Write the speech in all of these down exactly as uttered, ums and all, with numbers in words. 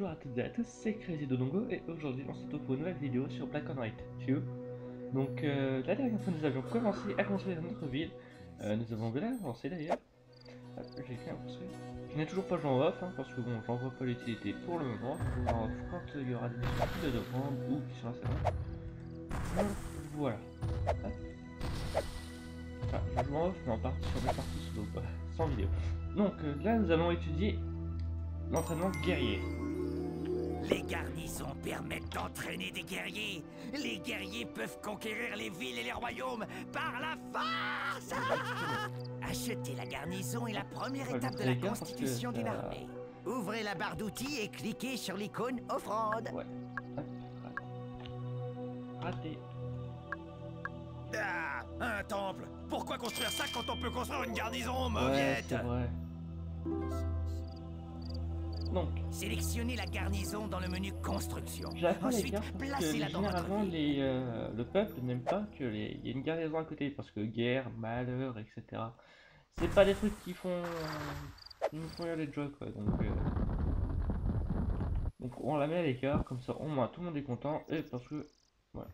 bonjour à toutes et à tous, c'est Crazy Dodongo et aujourd'hui on se retrouve pour une nouvelle vidéo sur Black and White deux. Donc euh, la dernière fois nous avions commencé à construire notre ville, euh, nous avons bien avancé d'ailleurs. Ah, j'ai bien construit. Je n'ai toujours pas joué en off hein, parce que bon j'en vois pas l'utilité pour le moment, je jouerai en off quand euh, il y aura des missions de demande ou qui sont assez longues. Donc voilà. Enfin, je joue en off mais en partie sur des parties solo quoi, sans vidéo. Donc euh, là nous allons étudier l'entraînement guerrier. Les garnisons permettent d'entraîner des guerriers. Les guerriers peuvent conquérir les villes et les royaumes par la force. Acheter la garnison est la première Ouais, étape de c'est la bien constitution parce que d'une ça- armée. Ouvrez la barre d'outils et cliquez sur l'icône offrande. Ouais. Hop, raté. Ah, un temple. Pourquoi construire ça quand on peut construire une garnison, Ouais, mauviette? c'est vrai. Donc, Sélectionnez la garnison dans le menu construction. j'ai appris les Ensuite, cartes parce que placez-la dans votre généralement ville. les, euh, le peuple n'aime pas que les... il y ait une garnison à côté parce que guerre, malheur, et cetera. C'est pas des trucs qui font qui nous font aller de joie quoi. Donc, euh... donc on la met à l'écart comme ça au moins tout le monde est content et parce que voilà.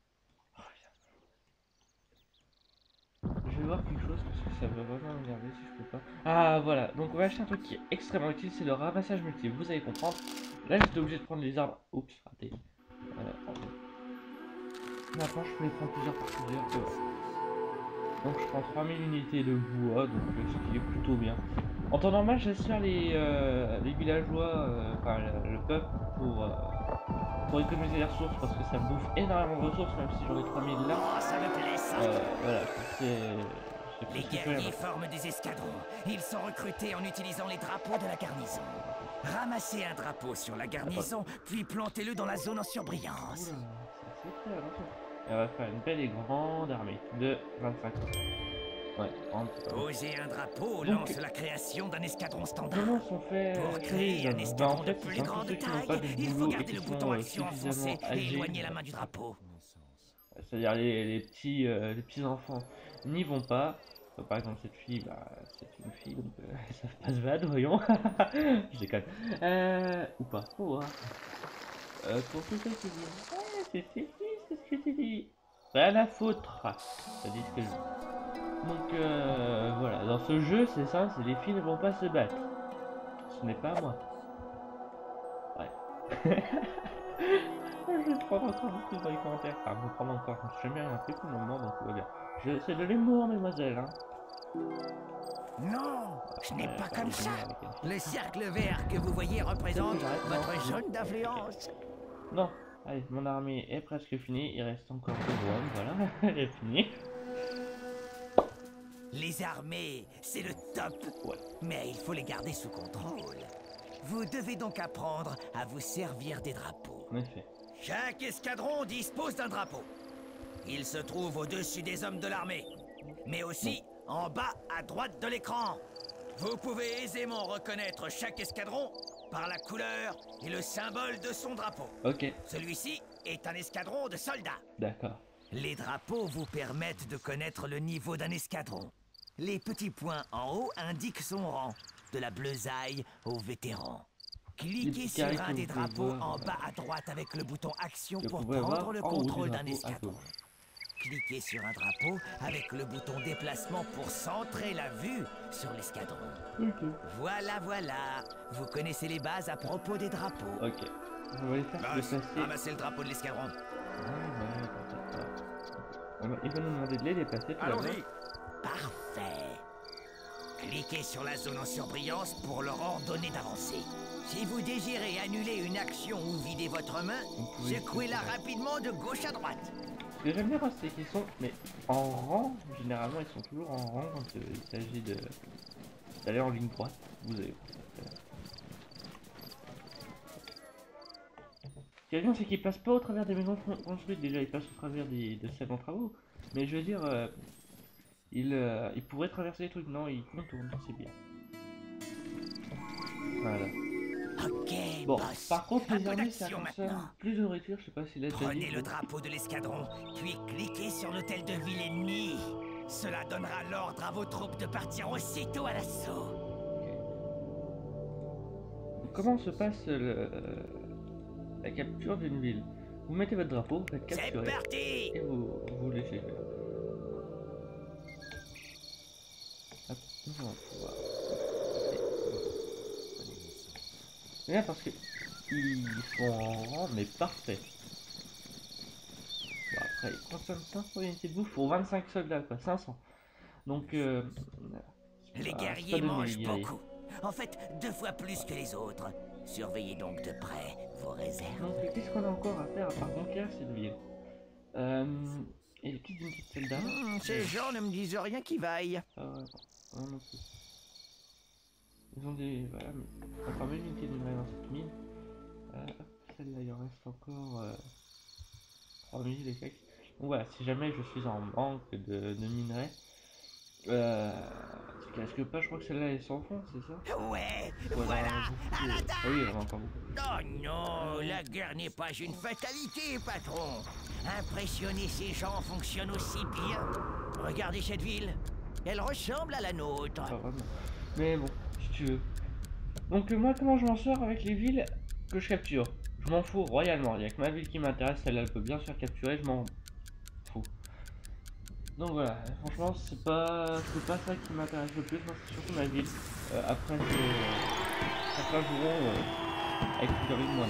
Je vais voir quelque chose parce que ça va vraiment m'énerver si je peux pas. Ah voilà, donc on va acheter un truc qui est extrêmement utile, c'est le ramassage multiple, vous allez comprendre. Là j'étais obligé de prendre les arbres. Oups, raté. Euh, Maintenant je peux les prendre plusieurs par plusieurs. Et voilà. Donc je prends trois mille unités de bois, donc euh, ce qui est plutôt bien. En temps normal j'assure les, euh, les villageois, euh, enfin le, le peuple pour, euh, pour économiser les ressources parce que ça me bouffe énormément de ressources même si j'en ai trois mille là. Oh, ça me plaît ça. Euh, voilà, c'est... Les guerriers forment des escadrons. Ils sont recrutés en utilisant les drapeaux de la garnison. Ramassez un drapeau sur la garnison, puis plantez-le dans la zone en surbrillance. Oula, c'est assez très attention. Et on va faire une belle et grande armée de vingt-cinq ans. Ouais, grande. Poser un drapeau Donc, lance la création d'un escadron standard. Comment sont faits Pour ces créer un hommes? Bah, en escadron de fait, plus c'est un grande tous ceux qui n'ont pas taille, de il faut boulot et garder qui le bouton sont euh, action suffisamment enfoncé et âgés. éloigner la main du drapeau. C'est-à-dire les, les petits euh, les petits enfants n'y vont pas. Bah, par exemple cette fille, bah c'est une fille donc euh, ça passe bad, voyons. Je déconne. Euh, ou pas, faut voir. Euh, pour tout ça qui dit, ouais, c'est c'est c'est ce que tu dis. Rien à foutre. Ça dit ce que je dis. Donc euh, voilà, dans ce jeu c'est ça, c'est les filles ne vont pas se battre. Ce n'est pas moi. Ouais. Je vais prendre encore un peu dans les commentaires. Enfin, je vais prendre encore. Je me suis jamais rien fait pour le moment, donc tout va bien. Je... C'est de l'humour, mesdemoiselles. Hein. Non, ce n'est Euh, pas pas comme les ça. humours avec elle. Le cercle vert que vous voyez représente J'arrête, non. votre zone d'influence. Non, allez, mon armée est presque finie. Il reste encore deux hommes, voilà. Elle est finie. Les armées, c'est le top. Ouais. Mais il faut les garder sous contrôle. Vous devez donc apprendre à vous servir des drapeaux. En effet. Chaque escadron dispose d'un drapeau. Il se trouve au-dessus des hommes de l'armée, mais aussi en bas à droite de l'écran. Vous pouvez aisément reconnaître chaque escadron par la couleur et le symbole de son drapeau. Ok, Celui-ci est un escadron de soldats. d'accord. Les drapeaux vous permettent de connaître le niveau d'un escadron. Les petits points en haut indiquent son rang, de la bleusaille au vétéran. Cliquez petits sur carrés un que des vous pouvez drapeaux voir, en bas à droite avec le bouton action que vous pour pouvez prendre voir le en haut du contrôle d'un drapeau à escadron. gauche. Cliquez sur un drapeau avec le bouton déplacement pour centrer la vue sur l'escadron. Ok. Voilà, voilà. Vous connaissez les bases à propos des drapeaux. Ok. On va les faire se Boss, déplacer. ramassez le drapeau de l'escadron. Ouais, ouais, t'inquiète pas. On va- Il va nous demander de les déplacer tout d'abord. Allons-y. Parfait. Cliquez sur la zone en surbrillance pour leur ordonner d'avancer. Si vous désirez annuler une action ou vider votre main, pouvez secouez-la essayer. rapidement de gauche à droite. Ce que j'aime bien, moi, c'est qu'ils sont mais en rang. Généralement, ils sont toujours en rang quand euh, il s'agit de d'aller en ligne droite. Vous avez Ce qui est bien, c'est qu'ils passent pas au travers des maisons con- construites. Déjà, ils passent au travers des, de celles en travaux. Mais je veux dire, euh, ils, euh, ils pourraient traverser les trucs. Non, ils contournent, c'est bien. Voilà. Ok, Bon, boss. par contre, Un les peu armées, ça d'action consomme maintenant. plus de nourriture. Je sais pas si là, Prenez le drapeau de l'escadron, puis cliquez sur l'hôtel de ville ennemi. Cela donnera l'ordre à vos troupes de partir aussitôt à l'assaut. comment se passe le, la capture d'une ville? Vous mettez votre drapeau, vous faites C'est capturer parti! et vous vous laissez faire. Hop, nous allons pouvoir. C'est bien parce que ils sont en rang mais parfait. Bon, après ils consomment cinq cents unités de bouffe pour vingt-cinq soldats quoi, cinq cents. Donc euh, Les pas- guerriers pas donné, mangent les guerriers. beaucoup. En fait, deux fois plus que les autres. Surveillez donc de près vos réserves. Donc euh, qu'est-ce qu'on a encore à faire à part conquérir cette ville? Euh, et les petites unités de soldats. Hmm, ces gens ne me disent rien qui vaille. Ah ouais, non, non plus. Ils ont des. Voilà, mais enfin, même unité de minerai dans cette mine. Euh, hop, celle-là, il en reste encore euh, trois mille et quelques. Donc voilà, si jamais je suis en manque de, de minerais, euh, parce que pas, je crois que celle-là est sans fond, c'est ça? Ouais, Ou elle en a voilà, beaucoup, à euh, l'attaque! ah oui, elle en a encore beaucoup. Oh non, la guerre n'est pas une fatalité, patron. Impressionner ces gens fonctionne aussi bien. Regardez cette ville. Elle ressemble à la nôtre. Pas vraiment. Mais bon, si tu veux. Donc euh, moi, comment je m'en sors avec les villes que je capture? Je m'en fous royalement. Il n'y a que ma ville qui m'intéresse, celle-là elle peut bien se faire capturer, je m'en fous. Donc voilà, franchement c'est pas c'est pas ça qui m'intéresse le plus, moi c'est surtout ma ville. Euh, après c'est certains joueront euh, avec plus de rythme moi.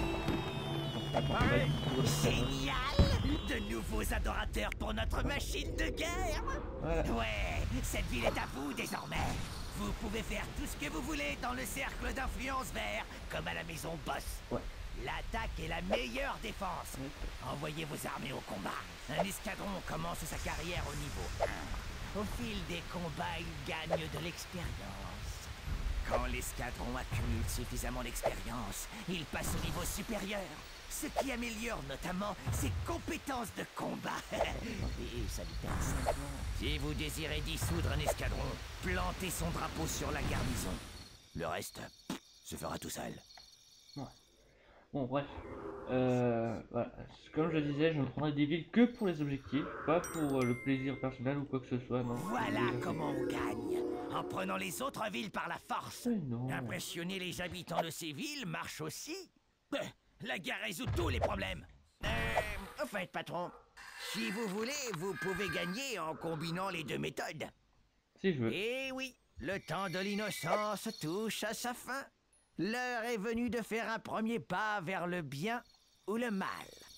Donc attends, pas du tout le stress, hein. Génial! De nouveaux adorateurs pour notre machine de guerre. Voilà. Ouais, cette ville est à vous désormais. Vous pouvez faire tout ce que vous voulez dans le cercle d'influence vert, comme à la maison Boss. Ouais. L'attaque est la meilleure défense. Ouais. Envoyez vos armées au combat. Un escadron commence sa carrière au niveau un. Au fil des combats, il gagne de l'expérience. Quand l'escadron accumule suffisamment d'expérience, il passe au niveau supérieur. Ce qui améliore notamment ses compétences de combat. Et ça lui perd cinq ans. Si vous désirez dissoudre un escadron, plantez son drapeau sur la garnison. Le reste pff, se fera tout seul. Ouais. Bon bref. Euh, voilà. Comme je le disais, je ne prendrai des villes que pour les objectifs, pas pour euh, le plaisir personnel ou quoi que ce soit, non. Voilà comment on gagne. En prenant les autres villes par la force. Mais non. Impressionner les habitants de ces villes marche aussi. Euh, La guerre résout tous les problèmes. Euh, au fait, patron, si vous voulez, vous pouvez gagner en combinant les deux méthodes. Si je veux. Eh oui, le temps de l'innocence touche à sa fin. L'heure est venue de faire un premier pas vers le bien ou le mal.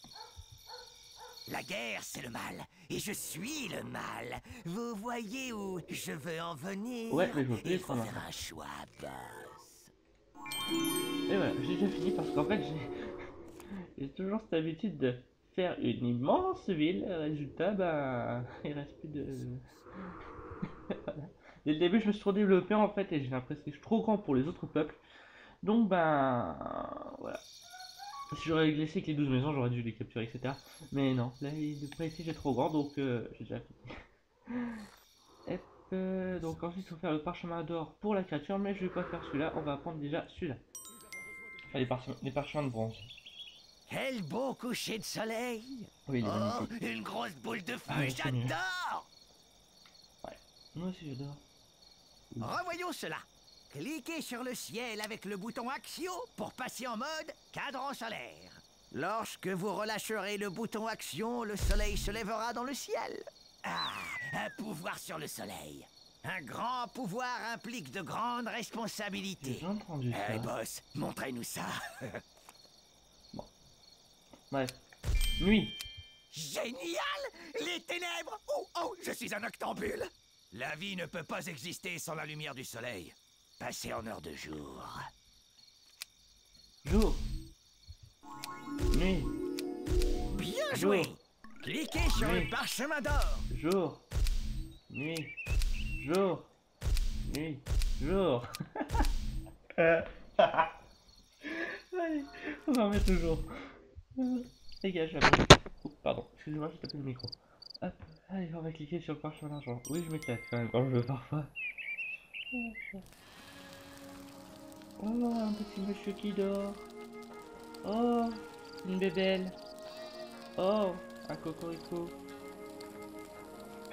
La guerre, c'est le mal, et je suis le mal. Vous voyez où je veux en venir? Ouais, mais je veux plus Il être faut un faire un choix, boss. Et voilà, j'ai déjà fini parce qu'en fait j'ai j'ai toujours cette habitude de faire une immense ville, résultat bah il reste plus de... Voilà. Dès le début je me suis trop développé en fait et j'ai l'impression que je suis trop grand pour les autres peuples. Donc ben voilà. Si j'aurais laissé que les douze maisons j'aurais dû les capturer et cetera. Mais non, là pas ici j'ai trop grand donc euh, j'ai déjà fini. Hop, euh, donc ensuite il faut faire le parchemin d'or pour la créature mais je vais pas faire celui-là, on va prendre déjà celui-là. Enfin les, parchemins, les parchemins de bronze. Quel beau coucher de soleil! Oui, il est Oh, magnifique. une grosse boule de feu, Ah, ouais, c'est mieux. j'adore! Ouais, moi aussi j'adore. Revoyons cela. Cliquez sur le ciel avec le bouton Axio pour passer en mode cadran solaire. Lorsque vous relâcherez le bouton Action, le soleil se lèvera dans le ciel. Ah, un pouvoir sur le soleil. Un grand pouvoir implique de grandes J'ai responsabilités. déjà entendu ça. Eh boss, montrez-nous ça. Bref. Nuit. Génial! Les ténèbres! Oh, oh, je suis un octambule! La vie ne peut pas exister sans la lumière du soleil. Passez en heure de jour. Jour. Nuit. Bien Jour. joué! Cliquez sur Oui. le parchemin d'or. Jour. Nuit. Jour. Nuit. Jour. Euh. Allez, on va en mettre toujours. Euh, Dégage la bouche. Oh, pardon, excusez-moi, j'ai tapé le micro. Hop, allez, on va cliquer sur le parchemin d'argent. Oui, je m'éclate quand même quand je veux parfois. Oh, un petit monsieur qui dort. Oh, une bébelle. Oh, un cocorico.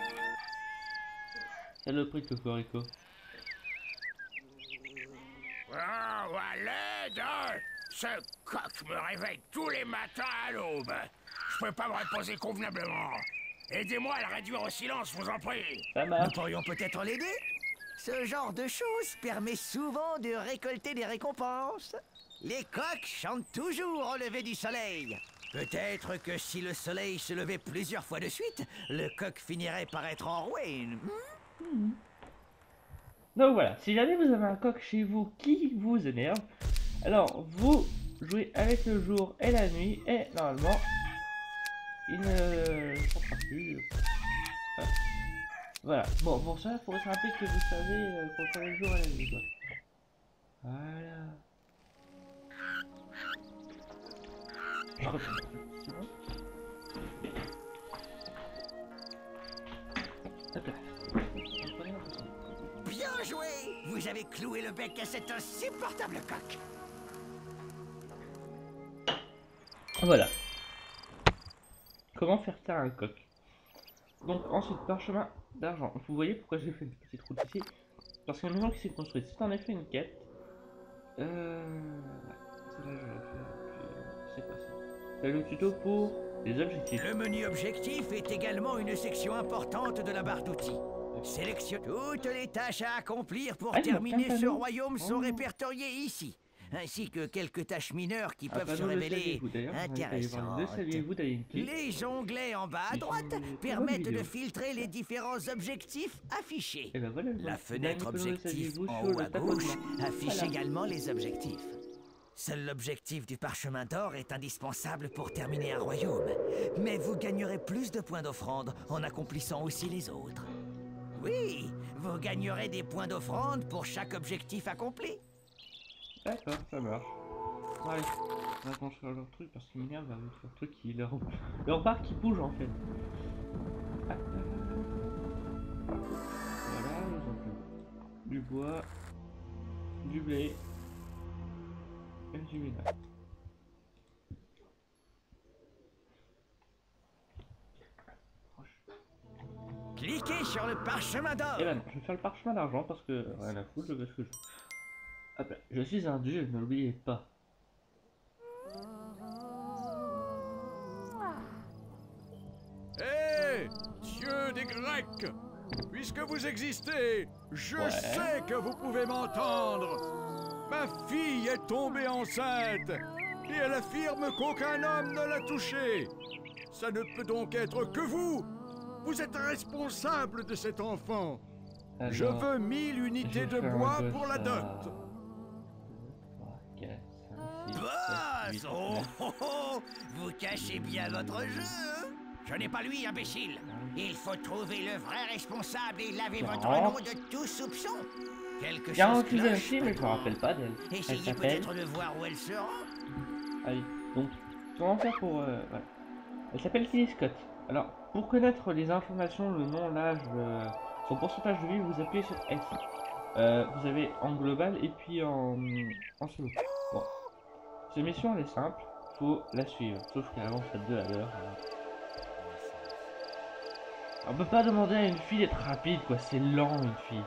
Saloperie de cocorico. Oh, à l'aide! Ce coq me réveille tous les matins à l'aube. Je peux pas me reposer convenablement. Aidez-moi à le réduire au silence, je vous en prie. Ça Nous marche. pourrions peut-être l'aider. Ce genre de choses permet souvent de récolter des récompenses. Les coqs chantent toujours au lever du soleil. Peut-être que si le soleil se levait plusieurs fois de suite, le coq finirait par être enroué. Hmm? Donc voilà, si jamais vous avez un coq chez vous qui vous énerve, alors vous jouez avec le jour et la nuit et normalement il ne chantera plus. Voilà. Voilà. Bon, pour ça, il faut se rappeler que vous savez euh, contrôler le jour et la nuit, quoi. Voilà. Je retourne. C'est bon. Attends. Bien joué! Vous avez cloué le bec à cet insupportable coq. Voilà. Comment faire taire un coq? Donc ensuite, parchemin d'argent. Vous voyez pourquoi j'ai fait une petite route ici? Parce qu'une maison qui s'est construite, c'est en effet une quête. Euh... C'est là je vais faire. C'est quoi ça? C'est le tuto pour les objectifs. Le menu objectif est également une section importante de la barre d'outils. Sélectionne toutes les tâches à accomplir pour Ah, terminer ce panneau. royaume sont Oh. répertoriées ici, ainsi que quelques tâches mineures qui Un peuvent se panneau, le révéler saviez-vous d'ailleurs? Vous allez aller voir le intéressantes. saviez-vous d'aller une clé. Les onglets en bas à Si droite j'ai trouvé permettent une de vidéo. filtrer les différents objectifs affichés. Et ben voilà, La voilà. fenêtre Nicolas, le objectif saviez-vous en sur haut le à gauche tapotement. affiche Voilà. également les objectifs. Seul l'objectif du parchemin d'or est indispensable pour terminer un royaume. Mais vous gagnerez plus de points d'offrande en accomplissant aussi les autres. Oui, vous gagnerez des points d'offrande pour chaque objectif accompli. D'accord, ça marche. Bon, allez, on va construire leur truc parce qu'ils m'énervent avec leur truc qui leur, leur barre qui bouge en fait. Ah, ah, voilà, ils ont plus du bois, du blé et du ménage. Cliquez sur le parchemin d'or. Et ben non, je vais faire le parchemin d'argent parce que rien à foutre, je veux ce que je veux. Ah ben, je suis un dieu, ne l'oubliez pas. Hé, dieu des Grecs! Puisque vous existez, je Ouais. sais que vous pouvez m'entendre. Ma fille est tombée enceinte et elle affirme qu'aucun homme ne l'a touchée. Ça ne peut donc être que vous. Vous êtes responsable de cet enfant. Alors, Je veux mille je unités de fais un bois gosse pour la à dot. deux, trois, quatre, cinq, six, Boss! sept, huit, Oh, neuf. oh, oh, vous cachez bien votre jeu. hein? Je n'ai pas lui, imbécile. Il faut trouver le vrai responsable et laver votre quarante. nom de tout soupçon. Quelque chose quarante-huit cloche, aussi, mais je me rappelle pas d'elle. Elle Essayez s'appelle. peut-être de voir où elle se rend. Allez, donc, comment faire pour. Euh, voilà. Elle s'appelle Kelly Scott. Alors, pour connaître les informations, le nom, l'âge, euh, son pourcentage de vie, vous appuyez sur S. Euh, vous avez en global et puis en, en solo. Bon. Cette mission, elle est simple, faut la suivre. Sauf qu'elle avance à deux à l'heure. alors. On peut pas demander à une fille d'être rapide, quoi. C'est lent, une fille.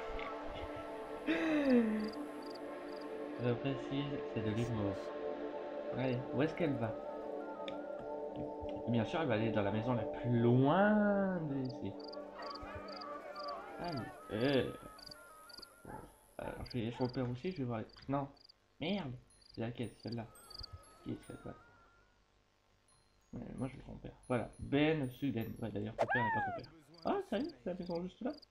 Je précise, c'est de l'humour. Allez, où est-ce qu'elle va? Bien sûr, elle va aller dans la maison la plus loin d'ici. Allez. Euh... Alors, je vais son père aussi, je vais voir. les- Non. Merde. C'est laquelle? Celle-là. Qui est celle-là? Ouais, moi, je veux son père. Voilà. Ben Suden. Ouais, d'ailleurs, ton père n'est pas ton père. Ah, ça y est, c'est la maison juste là.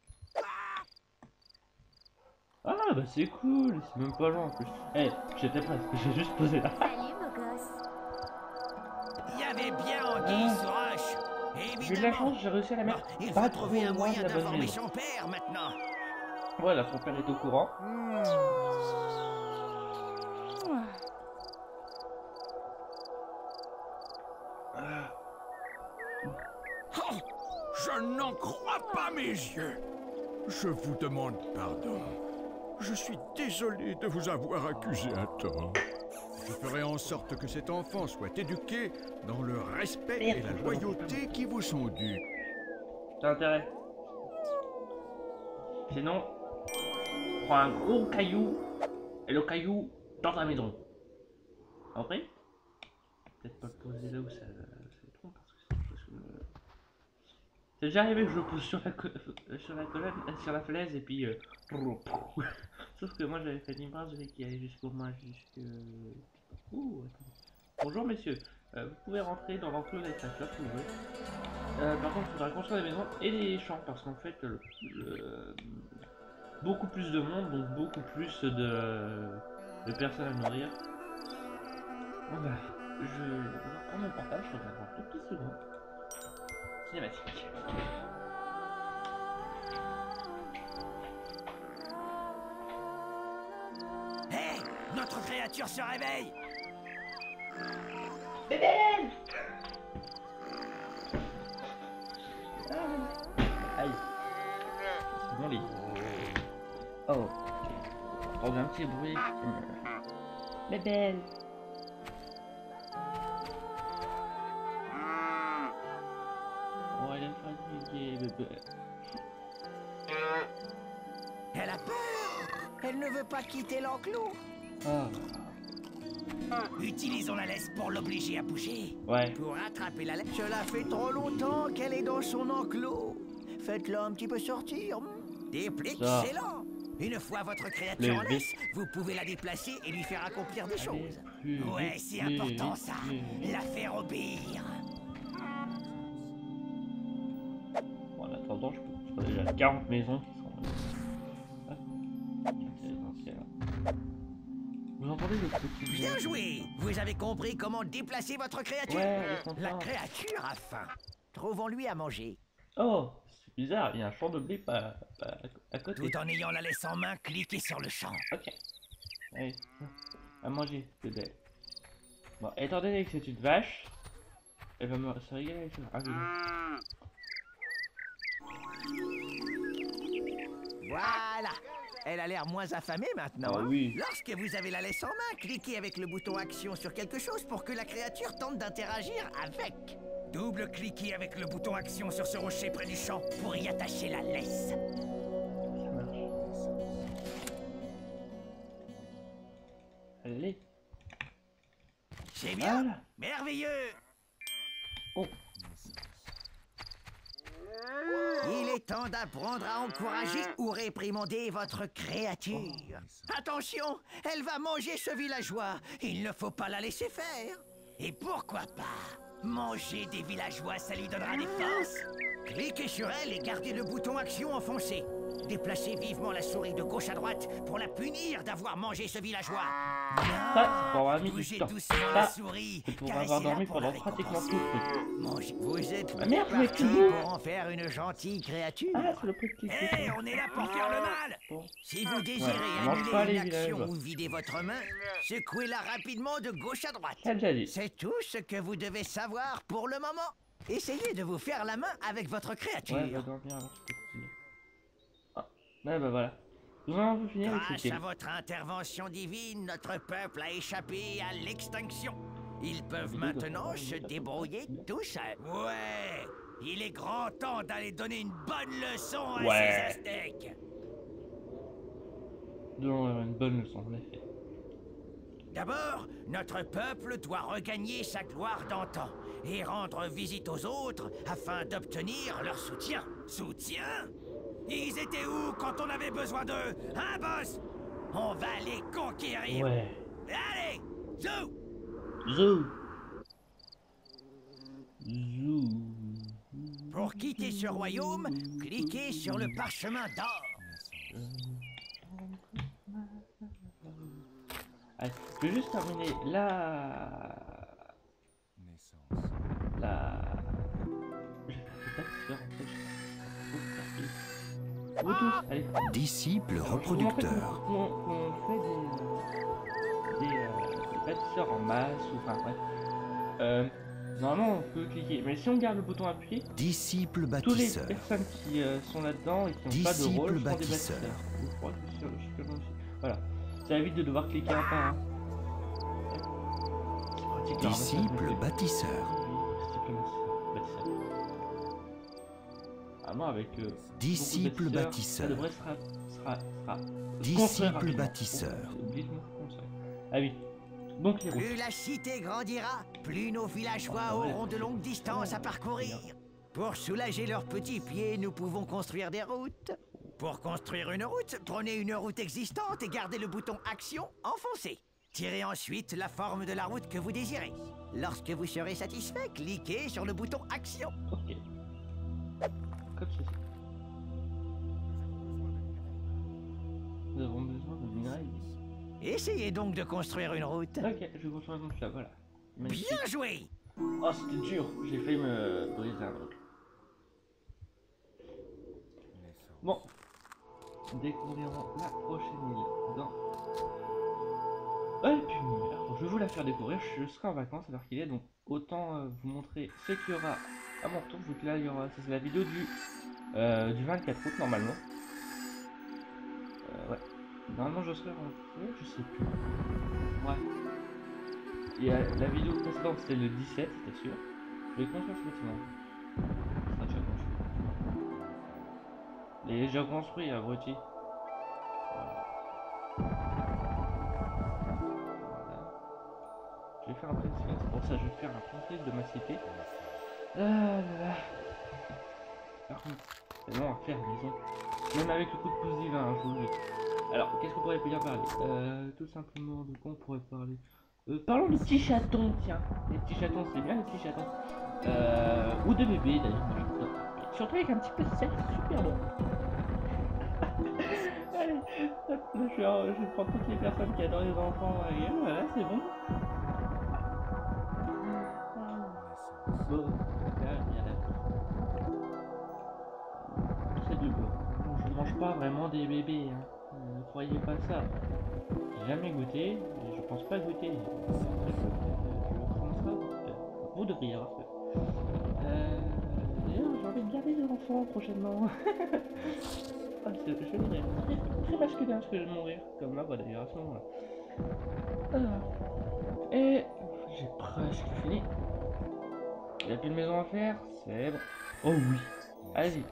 Ah, bah c'est cool. C'est même pas loin en plus. Eh, j'étais presque. J'ai juste posé là. Salut, beau gosse. Il y avait bien Anguille Ah. sous roche. J'ai eu de la Évidemment. chance, j'ai réussi à la Bon, mettre il pas faut trop trouver un loin de moyen la bonne d'informer maison. son père maintenant. Voilà, son père est au courant. Oh, je n'en crois pas mes yeux. Je vous demande pardon. Je suis désolé de vous avoir accusé à tort. Je ferai en sorte que cet enfant soit éduqué dans le respect et la loyauté qui vous sont dus. T'as intérêt. Sinon, prends un gros caillou et le caillou dans ta maison. Après, peut-être pas le poser là où ça, ça trompe parce que c'est chose que... C'est déjà arrivé que je le pose sur la, co sur la colonne, sur la falaise et puis... Euh... Sauf que moi j'avais fait une brasse qui allait jusqu'au moins jusque... Ouh, bonjour messieurs, euh, vous pouvez rentrer dans l'enclos des créatures si vous voulez. Euh, par contre il faudra construire des maisons et des champs parce qu'en fait le, le, beaucoup plus de monde, donc beaucoup plus de, de personnes à nourrir. Bon bah, je vais prendre mon portable, je reviens dans deux petites secondes. Cinématique. Hé, hey, notre créature se réveille. Bébé! Aïe. C'est mon lit. Oh. Oh, un petit bruit. Bébé! Oh, elle est fatiguée, bébé. Elle a peur. Elle ne veut pas quitter l'enclos. Oh. Utilisons la laisse pour l'obliger à bouger. Ouais. Pour attraper la laisse. Cela fait trop longtemps qu'elle est dans son enclos. Faites-la un petit peu sortir. Excellent. Une fois votre créature en laisse, vous pouvez la déplacer et lui faire accomplir des choses. Ouais, c'est important ça. La faire obéir. Bon, en attendant, je peux construire déjà quarante maisons qui sont... Vous entendez le petit... Bien joué. Vous avez compris comment déplacer votre créature. Ouais, la créature a faim. Trouvons-lui à manger. Oh, c'est bizarre, il y a un champ de blé pas, pas à côté. Tout en ayant la laisse en main, cliquez sur le champ. Ok. Allez, à manger, bébé. Bon, étant donné que c'est une vache, elle va me se régaler avec ça. Ah, oui. Voilà. Elle a l'air moins affamée maintenant. Ah, hein. oui. Lorsque vous avez la laisse en main, cliquez avec le bouton action sur quelque chose pour que la créature tente d'interagir avec. Double-cliquez avec le bouton action sur ce rocher près du champ pour y attacher la laisse. Ça marche. Allez. C'est bien. Voilà. Merveilleux. Oh. Il est temps d'apprendre à encourager ou réprimander votre créature. Attention, elle va manger ce villageois. Il ne faut pas la laisser faire. Et pourquoi pas manger des villageois, ça lui donnera des forces. Cliquez sur elle et gardez le bouton action enfoncé. Déplacez vivement la souris de gauche à droite pour la punir d'avoir mangé ce villageois. Ça, c'est pour avoir mis du Bougez temps. doucement Ça, la souris. c'est pour caressez-la avoir dormi pour la pendant pratiquement tout le truc. Mangez. Vous êtes Ah merde, mais parti tu veux pour en faire une gentille créature. Ah, c'est le prix de cliquer. Hé, on est là pour faire le mal. Bon. Si vous désirez Ouais, mange pas annuler les une action villageois. ou vider votre main, secouez-la rapidement de gauche à droite. Ça, déjà dit. C'est tout ce que vous devez savoir pour le moment. Essayez de vous faire la main avec votre créature. Ouais, va dormir alors, je peux continuer. Ah, ouais, bah voilà. Nous en avons fini avec ce Grâce game. à votre intervention divine, notre peuple a échappé à l'extinction. Ils peuvent maintenant se débrouiller tout seuls. Ouais, il est grand temps d'aller donner une bonne leçon à Ouais. ces Aztèques. Nous allons avoir une bonne leçon, en effet. D'abord, notre peuple doit regagner sa gloire d'antan et rendre visite aux autres afin d'obtenir leur soutien. Soutien? Ils étaient où quand on avait besoin d'eux? Hein, boss? On va les conquérir. Ouais. Allez, zou! Zou. Zou. Pour quitter ce royaume, cliquez sur le parchemin d'or. Allez, je vais juste terminer la... La... Je vais pas te faire en fait. Vous tous, allez. Disciple Comment reproducteur. on, on fait des, des, euh, des bâtisseurs en masse ou enfin bref. Euh, normalement on peut cliquer, mais si on garde le bouton appuyé, Disciple toutes les bâtisseur. personnes qui euh, sont là-dedans et qui n'ont pas de Disciple rôle sont des bâtisseur. bâtisseurs. Je crois que c'est sur- je sais pas aussi. Voilà, ça évite de devoir cliquer un par un. C'est pratique, le Disciple ramassage, mais bâtisseur. c'est- Disciple bâtisseur. Vraiment avec euh, Disciple beaucoup bâtisseur. Ça devrait sera, sera, sera, se Disciple construire rapidement. bâtisseur. Oh, j'ai oublié de me construire. Ah oui. Donc les routes. Plus la cité grandira, plus nos villageois Oh, ouais. auront de longues distances à parcourir. Pour soulager leurs petits pieds, nous pouvons construire des routes. Pour construire une route, prenez une route existante et gardez le bouton Action enfoncé. Tirez ensuite la forme de la route que vous désirez. Lorsque vous serez satisfait, cliquez sur le bouton Action. Ok. Comme ceci. Nous avons besoin de minerais. Essayez donc de construire une route. Ok, je vais construire une route là, voilà. Magnifique. Bien joué! Oh, c'était dur. J'ai failli me briser un truc. Bon. Découvrirons la prochaine île dans... Et puis, alors, je vais vous la faire découvrir. Je serai en vacances alors qu'il est, donc autant euh, vous montrer ce qu'il y aura à mon retour, vu que là, il y aura... c'est la vidéo du, euh, du vingt-quatre août, normalement. Euh, ouais. Normalement, je serai rentré, je sais plus. Ouais. Et euh, la vidéo précédente, c'était le dix-sept, c'était sûr. Je vais construire ce bâtiment. Ça sera déjà construit. Il est déjà construit, abruti. Voilà. Je vais faire un print screen, c'est pour ça que je vais faire un print screen de ma cité. Ah là là. Par contre, c'est long à faire, disons. Même avec le coup de pouce divin, hein, je vous le dis. Alors, qu'est-ce qu'on pourrait bien parler euh, Tout simplement, de quoi on pourrait parler euh, Parlons de petits chatons, tiens. Les petits chatons, c'est bien les petits chatons. Euh, ou de bébés, d'ailleurs. Moi, je... Surtout avec un petit peu de sel, c'est super bon. Allez, hop, là, je, vais, je vais prendre toutes les personnes qui adorent les enfants. Et voilà, c'est bon. Bon, là, il y a la... C'est du beau. Je ne mange pas vraiment des bébés, hein. Euh, ne croyez pas ça. J'ai jamais goûté, et je pense pas goûter. Je commencerai à... Vous devriez avoir fait. Euh... D'ailleurs, j'ai envie de garder des enfants prochainement. Ah, je vais dire, très, très masculin ce que je vais mourir, comme ma voix d'ailleurs à ce moment-là. Ah. Et j'ai presque fini. Il n'y a plus de maison à faire, c'est bon. Oh oui, allez-y.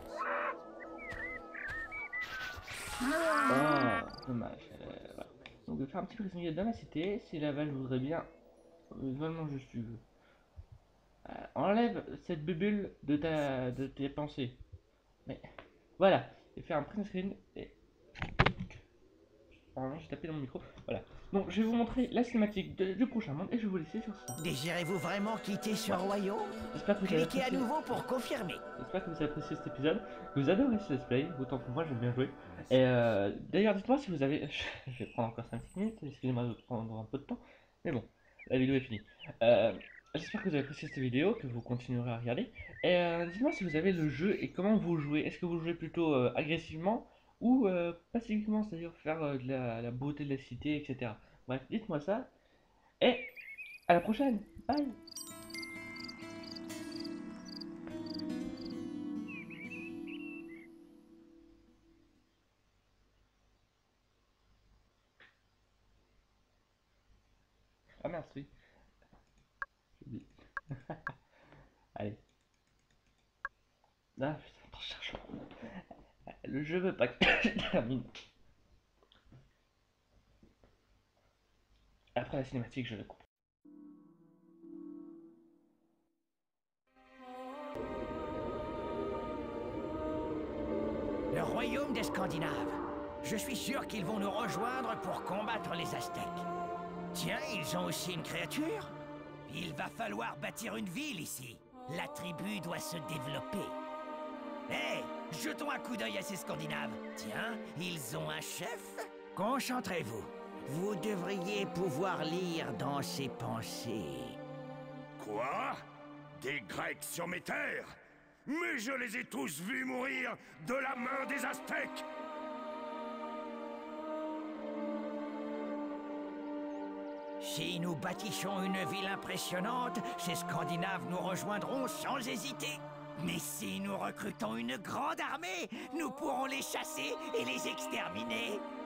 Ah, dommage. Euh, voilà. Donc je vais faire un petit prisonnier dans la cité. Si Laval voudrait bien, euh, vraiment je suis. Euh, enlève cette bulle de ta, de tes pensées. Mais voilà, et faire un print screen et. Pardon, j'ai tapé dans mon micro. Voilà. Donc je vais vous montrer la cinématique de, du prochain monde et je vais vous laisser sur ça. Désirez-vous vraiment quitter ce royaume? J'espère que vous avez Cliquez à apprécié. nouveau pour confirmer. J'espère que vous avez apprécié cet épisode, que vous adorez ce let's play, autant pour moi j'ai bien joué. Et euh, d'ailleurs dites-moi si vous avez... Je vais prendre encore cinq minutes, excusez-moi de prendre un peu de temps, mais bon, la vidéo est finie. Euh, J'espère que vous avez apprécié cette vidéo, que vous continuerez à regarder. Et euh, dites-moi si vous avez le jeu et comment vous jouez. Est-ce que vous jouez plutôt euh, agressivement ou euh, pacifiquement, c'est-à-dire faire euh, de la, la beauté de la cité, et cetera. Bref, dites-moi ça. Et à la prochaine, bye. Ah merci. Allez. Ah putain, attends, je cherche. Le jeu veut pas que je termine. Après la cinématique, je le coupe. Le royaume des Scandinaves. Je suis sûr qu'ils vont nous rejoindre pour combattre les Aztèques. Tiens, ils ont aussi une créature. Il va falloir bâtir une ville ici. La tribu doit se développer. Hé, hey, jetons un coup d'œil à ces Scandinaves. Tiens, ils ont un chef. Concentrez-vous. Vous devriez pouvoir lire dans ses pensées. Quoi? Des Grecs sur mes terres? Mais je les ai tous vus mourir de la main des Aztèques! Si nous bâtissons une ville impressionnante, ces Scandinaves nous rejoindront sans hésiter. Mais si nous recrutons une grande armée, nous pourrons les chasser et les exterminer.